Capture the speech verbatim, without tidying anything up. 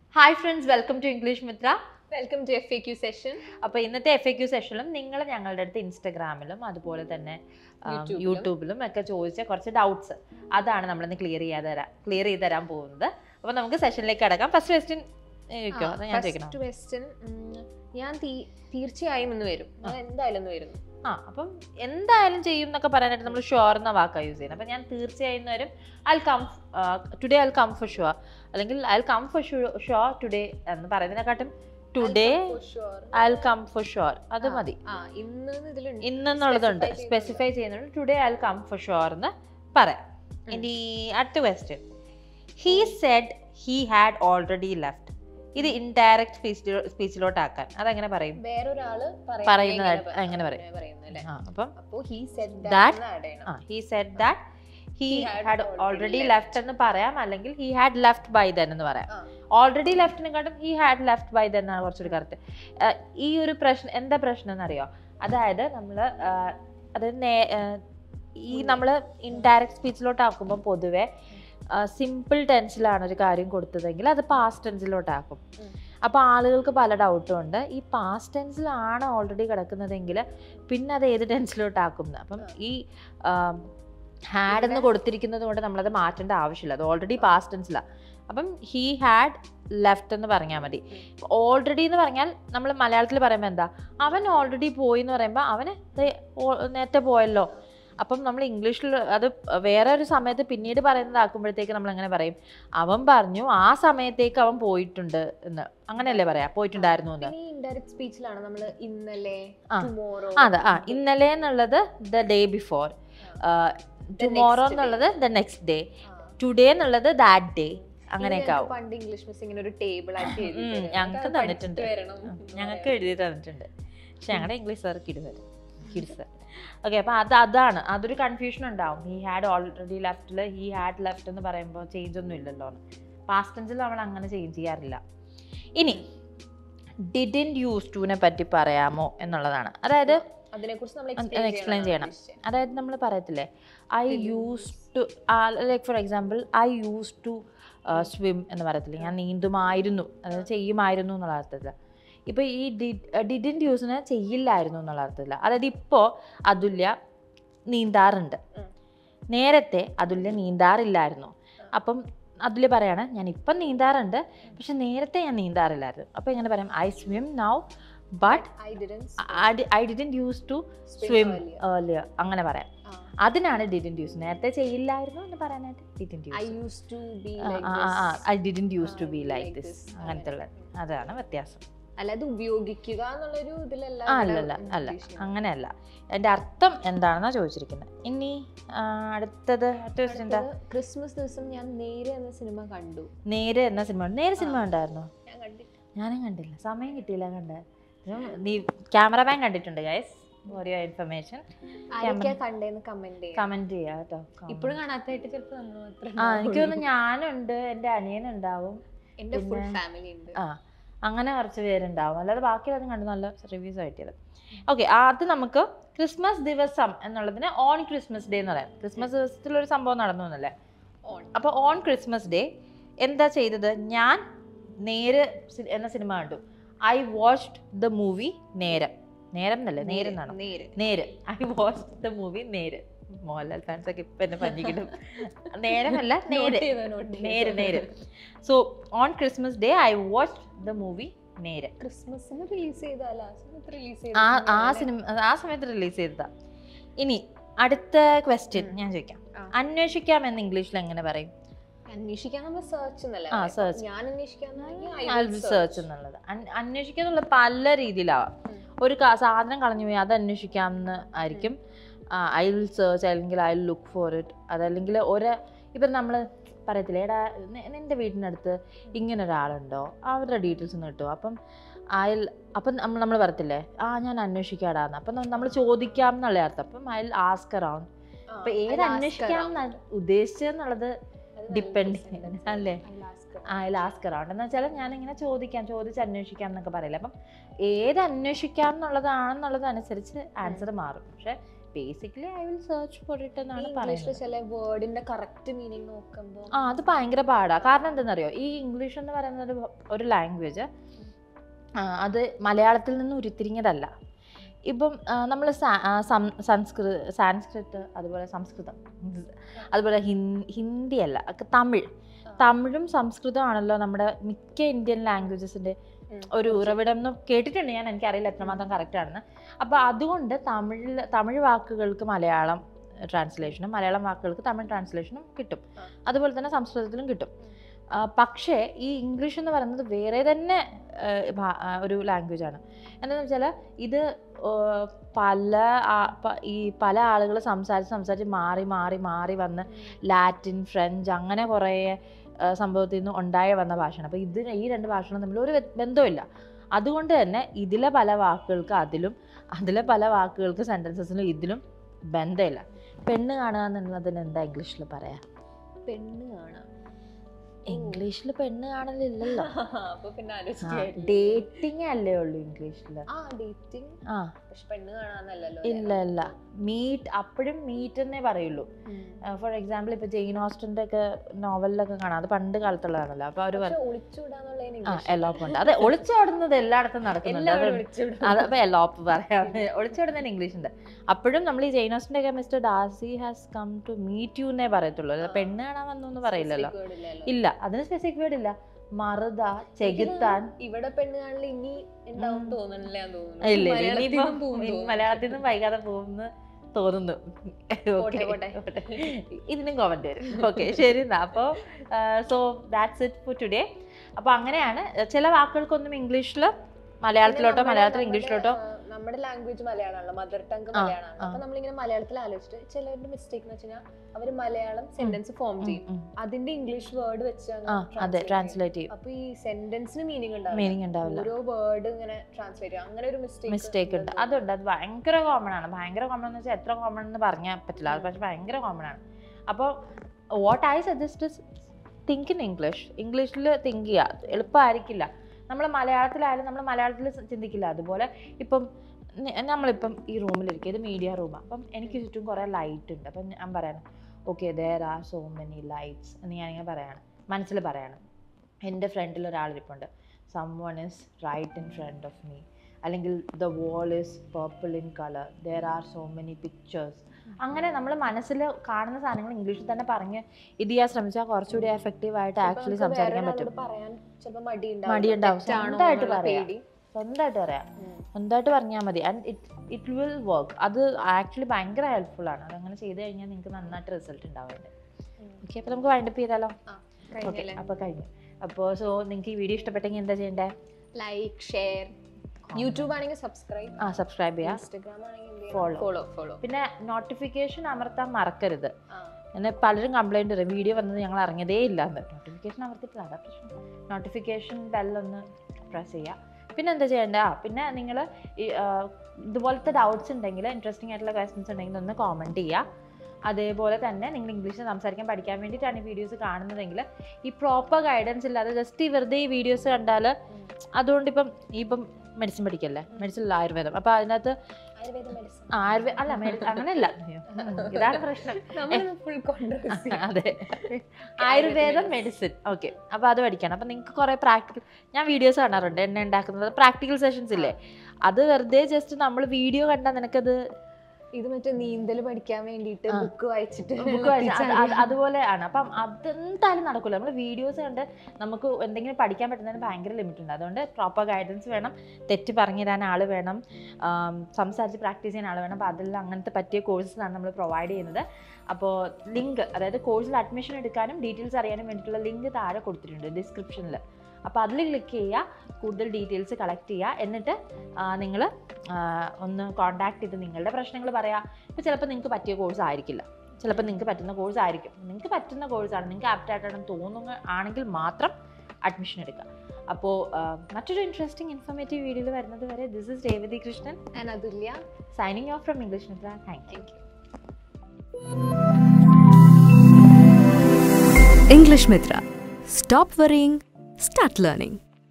Hi friends, welcome to English Mitra. Welcome to F A Q session. അപ്പോൾ ഇന്നത്തെ F A Q സെഷനിലും നിങ്ങൾ ഞങ്ങളുടെ അടുത്ത് ഇൻസ്റ്റഗ്രാമിലും അതുപോലെ തന്നെ യൂട്യൂബിലും ഒക്കെ ചോദിച്ച കുറച്ച് ഡൗട്ട്സ് അതാണ് നമ്മളിന്ന് ക്ലിയർ ചെയ്യാതെ തരാം ക്ലിയർ ചെയ്ത് തരാൻ പോകുന്നത്. അപ്പോൾ നമുക്ക് സെഷനിലേക്ക് കിടക്കാം. ഫസ്റ്റ് ക്വസ്റ്റ്യൻ ഞാൻ ചോദിക്കണം. ക്വസ്റ്റ്യൻ ഞാൻ തീർച്ചയായും ഇന്ന് വരും, എന്തായാലും ഇന്ന് വരുന്നു. ആ അപ്പം എന്തായാലും ചെയ്യും എന്നൊക്കെ പറയാനായിട്ട് നമ്മൾ ഷുവർ എന്ന വാക്കാണ് യൂസ് ചെയ്യുന്നത്. അപ്പം ഞാൻ തീർച്ചയായും വരും, I come today I come for sure, അല്ലെങ്കിൽ I come for sure today എന്ന് പറയുന്നതിനെക്കാട്ടും today I come for sure അത് മതി. ഇന്നെന്നുള്ളതുണ്ട്, സ്പെസിഫൈ ചെയ്യുന്നുണ്ട്. Today I come for sure എന്ന് പറയാം. ഇനി അടുത്ത question, he said he had already left. ഇത് ഇൻഡയറക്റ്റ് സ്പീച്ചിലോട്ടാക്കാൻ അതെങ്ങനെ പറയും? പറയുന്നത് എങ്ങനെ പറയും? He said that he had already left എന്ന് പറയാം, അല്ലെങ്കിൽ he had left by then എന്ന് പറയാം. ഓൾറെഡി ലെഫ്റ്റിനെക്കാട്ടും he had left by then എന്നാണ് കുറച്ചുകൂടി കറക്റ്റ്. ഈ ഒരു പ്രശ്നം എന്താ പ്രശ്നം എന്നറിയോ? അതായത് നമ്മൾ അതായത് ഈ നമ്മൾ ഇൻഡയറക്റ്റ് സ്പീച്ചിലോട്ടാക്കുമ്പോൾ പൊതുവെ സിമ്പിൾ ടെൻസിലാണ് ഒരു കാര്യം കൊടുത്തതെങ്കിൽ അത് പാസ്റ്റ് ടെൻസിലോട്ടാക്കും. അപ്പോൾ ആളുകൾക്ക് പല ഡൗട്ടും ഉണ്ട്, ഈ പാസ്റ്റ് ടെൻസിലാണ് ഓൾറെഡി കിടക്കുന്നതെങ്കിൽ പിന്നെ അത് ഏത് ടെൻസിലോട്ടാക്കും. അപ്പം ഈ ഹാഡ് എന്ന് കൊടുത്തിരിക്കുന്നത് കൊണ്ട് നമ്മളത് മാറ്റേണ്ട ആവശ്യമില്ല, അത് ഓൾറെഡി പാസ്റ്റ് ടെൻസിലാണ്. അപ്പം ഹീ ഹാഡ് ലെഫ്റ്റ് എന്ന് പറഞ്ഞാൽ മതി. ഓൾറെഡി എന്ന് പറഞ്ഞാൽ നമ്മൾ മലയാളത്തിൽ പറയുമ്പോൾ എന്താ, അവൻ ഓൾറെഡി പോയി എന്ന് പറയുമ്പോൾ അവന് നേരത്തെ പോയല്ലോ. അപ്പം നമ്മൾ ഇംഗ്ലീഷിൽ അത് വേറെ ഒരു സമയത്ത് പിന്നീട് പറയുന്നതാക്കുമ്പോഴത്തേക്ക് നമ്മൾ അങ്ങനെ പറയും, അവൻ പറഞ്ഞു ആ സമയത്തേക്ക് അവൻ പോയിട്ടുണ്ട് എന്ന്, അങ്ങനെയല്ലേ പറയാ, പോയിട്ടുണ്ടായിരുന്നു എന്ന്. ഇൻഡയറക്റ്റ് സ്പീച്ചിലാണ് നമ്മൾ ഇന്നലെ, അതെ, ആ ഇന്നലെ എന്നുള്ളത് ദ ഡേ ബിഫോർ, ടുമോറോ എന്നുള്ളത് ദ നെക്സ്റ്റ് ഡേ, ടുഡേ എന്നുള്ളത് ദാറ്റ് ഡേ, അങ്ങനെയൊക്കെ ആവും. പണ്ട് ഇംഗ്ലീഷ് മിസ്സിംഗ് ഒരു ടേബിൾ ആക്കി ഞങ്ങൾക്ക് തന്നിട്ടുണ്ട്, ഞങ്ങൾക്ക് എഴുതി തന്നിട്ടുണ്ട്. പക്ഷെ ഞങ്ങളുടെ ഇംഗ്ലീഷ് സാർ കിടുതരും കിഡ്സ്. ഓക്കെ, അപ്പം അത് അതാണ് അതൊരു കൺഫ്യൂഷൻ ഉണ്ടാവും. ഹി ഹാഡ് ഓൾറെഡി ലെഫ്റ്റിൽ ഹി ഹാഡ് ലെഫ്റ്റ് എന്ന് പറയുമ്പോൾ ചേഞ്ച് ഒന്നും ഇല്ലല്ലോ. പാസ്റ്റ് ടെൻസിൽ നമ്മൾ അങ്ങനെ ചേഞ്ച് ചെയ്യാറില്ല. ഇനി ഡിഡിൻറ്റ് യൂസ് ടുവിനെ പറ്റി പറയാമോ എന്നുള്ളതാണ്. അതായത് എക്സ്പ്ലെയിൻ ചെയ്യണം. അതായത് നമ്മൾ പറയത്തില്ലേ, I use to, like for example I use to swim എന്ന് പറയത്തില്ലേ, ഞാൻ നീന്തുമായിരുന്നു, അതായത് ചെയ്യുമായിരുന്നു എന്നുള്ള അർത്ഥത്തില്ല. ഇപ്പോൾ ഈ ഡിഡിൻറ്റ് യൂസിന് ചെയ്യില്ലായിരുന്നു എന്നുള്ള അർത്ഥത്തില്ല. അതായത് ഇപ്പോൾ അതുല്യ നീന്താറുണ്ട്, നേരത്തെ അതുല്യ നീന്താറില്ലായിരുന്നു. അപ്പം അതുല്യ പറയാണ്, ഞാൻ ഇപ്പം നീന്താറുണ്ട് പക്ഷെ നേരത്തെ ഞാൻ നീന്താറില്ലായിരുന്നു. അപ്പോൾ എങ്ങനെ പറയാം? I swim now but I didn't use to swim earlier, അങ്ങനെ പറയാം. അതിനാണ് ഡിഡൻറ്റ് യൂസ്. നേരത്തെ ചെയ്യില്ലായിരുന്നു എന്ന് പറയാനായിട്ട് didn't use. I didn't use to be like this, അങ്ങനത്തെ ഉള്ളത്, അതാണ് വ്യത്യാസം. അല്ലാതെ ഉപയോഗിക്കുക എന്നുള്ളൊരു ഇതിലല്ല. അല്ലല്ല അല്ല അങ്ങനെയല്ല, അതിന്റെ അർത്ഥം എന്താണെന്നാ ചോദിച്ചിരിക്കുന്നത്. ഇനി അടുത്തത് എന്താ? ക്രിസ്മസ് ദിവസം ഞാൻ നേരെ എന്ന സിനിമ കണ്ടു. നേരെ എന്ന സിനിമ നേരെ സിനിമ കണ്ടായിരുന്നോ? ഞാനും കണ്ടില്ല, സമയം കിട്ടിയില്ല കണ്ട. നീ ക്യാമറമാൻ കണ്ടിട്ടുണ്ട് guys, for your information. Comment ചെയ്യാ കേട്ടോ. ഇപ്പോഴും കാണാത്തായിട്ട് ചിലപ്പോൾ ആ എനിക്ക് തോന്നുന്നു ഞാനുണ്ട്, എൻ്റെ അനിയനുണ്ടാവും, എൻ്റെ ഫുൾ ഫാമിലി ഉണ്ട്. ആ അങ്ങനെ കുറച്ച് പേരുണ്ടാവും, അല്ലാതെ ബാക്കിയുള്ളതും കണ്ട് നല്ല റിവ്യൂസ് കിട്ടിയത്. ഓക്കെ, അത് നമുക്ക് ക്രിസ്മസ് ദിവസം എന്നുള്ളതിന് ഓൺ ക്രിസ്മസ് ഡേ എന്ന് പറയാം. ക്രിസ്മസ് ദിവസത്തിലൊരു സംഭവം നടന്നു എന്നല്ലേ. അപ്പോൾ ഓൺ ക്രിസ്മസ് ഡേ എന്താ ചെയ്തത്? ഞാൻ നേര് എന്ന സിനിമ കണ്ടു. ഐ വാച്ച്ഡ് ദ മൂവി നേരം. നേരം എന്നല്ലേ, നേരം എന്നാണോ? നേര്. ഐ വാച്ച്ഡ് ദ മൂവി നേര്. മോഹൻലാൽ ഫാൻസ് ഒക്കെ ഇപ്പൊ എന്നെ പഞ്ഞിക്കിടും. നേരമല്ല, Neru Neru Neru so on Christmas day I watched the movie Neru. ക്രിസ്മസിന് റിലീസ് ചെയ്താൽ ആ സിനിമ ആ സമയത്ത് റിലീസ് ചെയ്തതാ. ഇനി അടുത്ത ക്വസ്റ്റ്യൻ ഞാൻ ചോദിക്കാം. അന്വേഷിക്കാം എന്ന് ഇംഗ്ലീഷിൽ എങ്ങനെ പറയും? അന്വേഷിക്കാൻ നമ്മൾ സെർച്ച് എന്നല്ലേ. ആ സെർച്ച്, ഞാൻ സെർച്ച് എന്നുള്ളത്. അന്വേഷിക്കുക എന്നുള്ളത് പല രീതിയിലാവാം. ഒരു സാധനം കളഞ്ഞു പോയി അത് അന്വേഷിക്കാം എന്ന് ആയിരിക്കും. ഐ വിൽ സെർച്ച്, അല്ലെങ്കിൽ I will look for it. അതല്ലെങ്കിൽ ഒരു ഇപ്പം നമ്മൾ പറയത്തില്ലേ, എടാ നിൻ്റെ വീടിനടുത്ത് ഇങ്ങനെ ഒരാളുണ്ടോ, അവരുടെ ഡീറ്റെയിൽസ് ഒന്ന് കിട്ടുമോ? അപ്പം അയൽ അപ്പം നമ്മൾ നമ്മൾ പറയത്തില്ലേ, ആ ഞാൻ അന്വേഷിക്കാടാന്ന്. അപ്പം നമ്മൾ ചോദിക്കാം എന്നുള്ള അർത്ഥം. അപ്പം ഐ വിൽ ആസ്ക് അറൗണ്ട്. അപ്പം ഏത് അന്വേഷിക്കാം എന്നാണ് ഉദ്ദേശിച്ചതെന്നുള്ളത് ഡിപ്പെൻഡ് അല്ലേ. ആ ഐ വിൽ ആസ്ക് അറൗണ്ട് എന്ന് വെച്ചാൽ ഞാനിങ്ങനെ ചോദിക്കാം, ചോദിച്ച് അന്വേഷിക്കാം എന്നൊക്കെ പറയില്ല. അപ്പം ഏത് അന്വേഷിക്കാം എന്നുള്ളതാണെന്നുള്ളത് അനുസരിച്ച് ആൻസർ മാറും. പക്ഷെ basically I will search for it എന്നാണ് ഇംഗ്ലീഷിൽ ചില വേർഡിന്റെ കറക്റ്റ് മീനിങ് നോക്കുമ്പോൾ ആ അത് ഭയങ്കര പാടാണ്. കാരണം എന്താണെന്നറിയോ, ഈ ഇംഗ്ലീഷ് എന്ന് പറയുന്നത് ഒരു ലാംഗ്വേജ് അത് മലയാളത്തിൽ നിന്ന് ഉരുത്തിരിഞ്ഞതല്ല. ഇപ്പം നമ്മൾ സംസ്കൃത സാൻസ്ക്രിറ്റ് അതുപോലെ സംസ്കൃതം അതുപോലെ ഹിന്ദി അല്ല തമിഴ് തമിഴും സംസ്കൃതമാണല്ലോ നമ്മുടെ മിക്ക ഇന്ത്യൻ ലാംഗ്വേജസിൻ്റെ ഒരു ഉറവിടം എന്ന് കേട്ടിട്ടുണ്ട് ഞാൻ. എനിക്കറിയില്ല എത്രമാത്രം കറക്റ്റ് ആണെന്ന്. അപ്പോൾ അതുകൊണ്ട് തമിഴിൽ തമിഴ് വാക്കുകൾക്ക് മലയാളം ട്രാൻസ്ലേഷനും മലയാളം വാക്കുകൾക്ക് തമിഴ് ട്രാൻസ്ലേഷനും കിട്ടും. അതുപോലെ തന്നെ സംസ്കൃതത്തിലും കിട്ടും. പക്ഷേ ഈ ഇംഗ്ലീഷ് എന്ന് പറയുന്നത് വേറെ തന്നെ ഒരു ലാംഗ്വേജാണ്. എന്താണെന്ന് വെച്ചാൽ ഇത് പല ഈ പല ആളുകൾ സംസാരിച്ച് സംസാരിച്ച് മാറി മാറി മാറി വന്ന് ലാറ്റിൻ ഫ്രഞ്ച് അങ്ങനെ കുറേ സംഭവത്തിൽ നിന്ന് ഉണ്ടായി വന്ന ഭാഷയാണ്. അപ്പോൾ ഇതിന് ഈ രണ്ട് ഭാഷകളും തമ്മിൽ ഒരു ബന്ധമില്ല. അതുകൊണ്ട് തന്നെ ഇതിലെ പല വാക്കുകൾക്ക് അതിലും അതിലെ പല വാക്കുകൾക്ക് സെൻറ്റൻസസിലും ഇതിലും ബന്ധമില്ല. പെണ്ണ് കാണുക എന്നുള്ളതിന് എന്താ ഇംഗ്ലീഷിൽ പറയാം? പെണ്ണ് കാണുക ഇംഗ്ലീഷിൽ പെണ്ണ് കാണലില്ലല്ലോ. അപ്പൊ പിന്നെ ഡേറ്റിംഗ് അല്ലേ ഉള്ളൂ ഇംഗ്ലീഷിൽ. ആ ഡേറ്റിംഗ് ആ പക്ഷെ പെണ്ണ് കാണാന്നല്ലല്ലോ. ഇല്ല ഇല്ല മീറ്റ് അപ്പോഴും മീറ്റ് എന്നേ പറയുള്ളൂ. ഫോർ എക്സാമ്പിൾ ഇപ്പൊ ജെയിൻ ഓസ്റ്റന്റെ ഒക്കെ നോവലിലൊക്കെ കാണാം. അത് പണ്ട് കാലത്തുള്ളതാണല്ലോ. അപ്പൊ അവര് ആ എലോപ്പ് ഉണ്ട്. അതെ ഒളിച്ചോടുന്നത് എല്ലായിടത്തും നടക്കുന്നുണ്ട്. അത് അപ്പൊ എലോപ്പ് പറയാം. ഒളിച്ചോടുന്നതിന് ഇംഗ്ലീഷ് ഉണ്ട്. അപ്പോഴും നമ്മൾ ഈ ജെയിൻ ഓസ്റ്റന്റെ ഒക്കെ Mr Darcy has come to meet you എന്നേ പറയത്തുള്ളൂ. പെണ്ണ് കാണാൻ വന്നു എന്ന് പറയില്ലല്ലോ. ഇല്ല അതിന് സ്പെസിഫിക് വേർഡ് ഇല്ല. മറുത ചെകുത്താൻ ഇവിടെ പെണ്ണ് കാണില്ല. ഇനി ഉണ്ടാവും തോന്നുന്നില്ല. മലയാളത്തിൽ നിന്നും വൈകാതെ പോകുന്നു തോന്നുന്നു. ഇതിനും കോമന്റ് വരും. ഓക്കെ ശരി എന്നാ. അപ്പോൾ so that's it for today. അപ്പോൾ അങ്ങനെയാണ് ചില വാക്കുകൾക്കൊന്നും ഇംഗ്ലീഷിൽ മലയാളത്തിലോട്ടോ മലയാളത്തിൽ ഇംഗ്ലീഷിലോട്ടോ. നമ്മുടെ ലാംഗ്വേജ് മലയാളമാണല്ലോ, മദർ ടങ് മലയാളമാണ്. അപ്പൊ നമ്മളിങ്ങനെ മലയാളത്തിൽ ആലോചിച്ചിട്ട് ചിലരുടെ മിസ്റ്റേക്ക് എന്ന് വെച്ചാൽ അവര് മലയാളം സെന്റൻസ് ഫോം ചെയ്യും, അതിന്റെ ഇംഗ്ലീഷ് വേർഡ് വെച്ച് ട്രാൻസ്ലേറ്റ് ചെയ്യും. അപ്പൊ ഈ സെന്റൻസിന് മീനിങ് മീനിങ് ഉണ്ടാവില്ല. ഓരോ വേർഡ് ഇങ്ങനെ ട്രാൻസ്ലേറ്റ് ചെയ്യും. അങ്ങനെ ഒരു മിസ്റ്റേക്ക് മിസ്റ്റേക്ക് ഉണ്ട്. അതുണ്ട്. അത് ഭയങ്കര കോമൺ ആണ്. ഭയങ്കര കോമൺ എന്ന് വെച്ചാൽ എത്ര കോമൺ എന്ന് പറഞ്ഞാൽ പറ്റില്ല. അത് പക്ഷെ ഭയങ്കര കോമൺ ആണ്. അപ്പോൾ what I suggest is think in English. ഇംഗ്ലീഷിൽ തിങ്ക് ചെയ്യുക. എളുപ്പമായിരിക്കില്ല. നമ്മൾ മലയാളത്തിലായാലും നമ്മൾ മലയാളത്തിൽ ചിന്തിക്കില്ല. അതുപോലെ ഇപ്പം നമ്മളിപ്പം ഈ റൂമിലിരിക്കുക, ഇത് മീഡിയ റൂമാണ്. അപ്പം എനിക്ക് ചുറ്റും കുറേ ലൈറ്റ് ഉണ്ട്. അപ്പം ഞാൻ പറയണം okay there are so many lights എന്ന് ഞാനിങ്ങനെ പറയാണ്, മനസ്സിൽ പറയണം. എൻ്റെ ഫ്രണ്ടിൽ ഒരാളിരിപ്പുണ്ട്, someone is right in front of me. അല്ലെങ്കിൽ the wall is purple in colour, there are so many pictures. അങ്ങനെ നമ്മൾ മനസ്സിൽ കാണുന്ന സാധനങ്ങൾ ഇംഗ്ലീഷിൽ തന്നെ പറഞ്ഞ് ഇത് ചെയ്യാൻ ശ്രമിച്ചാൽ കുറച്ചുകൂടി എഫക്റ്റീവായിട്ട് ആക്ച്വലി സംസാരിക്കാൻ പറ്റും. മടിയുണ്ടാവും. സ്വന്തമായിട്ട് പറയാം, സ്വന്തമായിട്ട് പറയാം, സ്വന്തമായിട്ട് പറഞ്ഞാൽ മതി. And it it will work. അത് ആക്ച്വലി ഭയങ്കര ഹെൽപ്ഫുൾ ആണ്. അതങ്ങനെ ചെയ്ത് കഴിഞ്ഞാൽ നിങ്ങൾക്ക് നന്നായിട്ട് റിസൾട്ട് ഉണ്ടാവുന്നുണ്ട്. ഓക്കെ അപ്പോൾ നമുക്ക് വൈൻഡപ്പ് ചെയ്താലോ? ഓക്കെ അപ്പോൾ കഴിഞ്ഞു. അപ്പോൾ സോ നിങ്ങൾക്ക് ഈ വീഡിയോ ഇഷ്ടപ്പെട്ടെങ്കിൽ എന്താ ചെയ്യണ്ടേ? ലൈക്ക്, ഷെയർ, യൂട്യൂബ് ആണെങ്കിൽ സബ്സ്ക്രൈബ് ആ സബ്സ്ക്രൈബ് ചെയ്യുക, ഇൻസ്റ്റാഗ്രാം ആണെങ്കിൽ ഫോളോ ഫോളോ ഫോളോ പിന്നെ നോട്ടിഫിക്കേഷൻ അമർത്താൻ മറക്കരുത്. എന്നെ പലരും കംപ്ലൈൻറ്റ് പറയും വീഡിയോ വന്നത് ഞങ്ങൾ അറിഞ്ഞതേ ഇല്ല എന്ന്. നോട്ടിഫിക്കേഷൻ അമർത്തിയിട്ടില്ല, അതാ പ്രശ്നം. നോട്ടിഫിക്കേഷൻ ബെല്ലൊന്ന് പ്രസ് ചെയ്യുക. പിന്നെ എന്താ ചെയ്യേണ്ടത്? ആ പിന്നെ നിങ്ങൾ ഇതുപോലത്തെ ഡൗട്ട്സ് ഉണ്ടെങ്കിൽ, ഇൻട്രസ്റ്റിംഗ് ആയിട്ടുള്ള ക്വസ്റ്റ്യൻസ് ഉണ്ടെങ്കിൽ ഒന്ന് കോമൻറ്റ് ചെയ്യുക. അതേപോലെ തന്നെ നിങ്ങൾ ഇംഗ്ലീഷ് സംസാരിക്കാൻ പഠിക്കാൻ വേണ്ടിയിട്ടാണ് ഈ വീഡിയോസ് കാണുന്നതെങ്കിൽ ഈ പ്രോപ്പർ ഗൈഡൻസ് ഇല്ലാതെ ജസ്റ്റ് വെറുതെ ഈ വീഡിയോസ് കണ്ടാൽ, അതുകൊണ്ട് ഇപ്പം ഇപ്പം മെഡിസിൻ പഠിക്കല്ലേ, മെഡിസിൻ ആയുർവേദം, അപ്പോൾ അതിനകത്ത് ആയുർവേദ അല്ല അങ്ങനെയല്ല, ഇതാണ് പ്രശ്നം. അതെ ആയുർവേദം മെഡിസിൻ ഓക്കെ. അപ്പോൾ അത് പഠിക്കണം. അപ്പോൾ നിങ്ങൾക്ക് കുറേ പ്രാക്ടിക്കൽ, ഞാൻ വീഡിയോസ് കാണാറുണ്ട് എണ്ണ ഉണ്ടാക്കുന്നത്, പ്രാക്ടിക്കൽ സെഷൻസ് ഇല്ലേ, അത് വെറുതെ ജസ്റ്റ് നമ്മൾ വീഡിയോ കണ്ടാൽ നിനക്കത് ഇത് മറ്റേ നീന്തൽ പഠിക്കാൻ വേണ്ടിയിട്ട് ബുക്ക് വായിച്ചിട്ട് ബുക്ക് വായിച്ചിട്ട് അതുപോലെ ആണ്. അപ്പം അതെന്തായാലും നടക്കില്ല. നമ്മൾ വീഡിയോസ് കണ്ട് നമുക്ക് എന്തെങ്കിലും പഠിക്കാൻ പറ്റുന്നതിന് ഭയങ്കര ലിമിറ്റ് ഉണ്ട്. അതുകൊണ്ട് പ്രോപ്പർ ഗൈഡൻസ് വേണം, തെറ്റ് പറഞ്ഞു തരാൻ ആൾ വേണം, സംസാരിച്ച് പ്രാക്ടീസ് ചെയ്യാൻ ആൾ വേണം. അപ്പോൾ അതെല്ലാം അങ്ങനത്തെ പറ്റിയ കോഴ്സസാണ് നമ്മൾ പ്രൊവൈഡ് ചെയ്യുന്നത്. അപ്പോൾ ലിങ്ക്, അതായത് കോഴ്സിൽ അഡ്മിഷൻ എടുക്കാനും ഡീറ്റെയിൽസ് അറിയാനും വേണ്ടിയിട്ടുള്ള ലിങ്ക് താഴെ കൊടുത്തിട്ടുണ്ട് ഡിസ്ക്രിപ്ഷനിൽ. അപ്പോൾ അതിൽ ക്ലിക്ക് ചെയ്യുക, കൂടുതൽ ഡീറ്റെയിൽസ് കളക്ട് ചെയ്യുക. എന്നിട്ട് നിങ്ങൾ ഒന്ന് കോൺടാക്ട് ചെയ്ത് നിങ്ങളുടെ പ്രശ്നങ്ങൾ പറയാം. ഇപ്പോൾ ചിലപ്പോൾ നിങ്ങൾക്ക് പറ്റിയ കോഴ്സ് ആയിരിക്കില്ല, ചിലപ്പോൾ നിങ്ങൾക്ക് പറ്റുന്ന കോഴ്സ് ആയിരിക്കും. നിങ്ങൾക്ക് പറ്റുന്ന കോഴ്സാണ്, നിങ്ങൾക്ക് ആപ്റ്റായിട്ടാണെന്ന് തോന്നുക ആണെങ്കിൽ മാത്രം അഡ്മിഷൻ എടുക്കുക. അപ്പോൾ മറ്റൊരു ഇൻട്രസ്റ്റിംഗ് ഇൻഫോർമേറ്റീവ് വീഡിയോയിൽ വരുന്നത് വരെ this is Revathi Krishnan and Athulya signing off from English Mitra. Thank you. English Mitra. Stop worrying, start learning.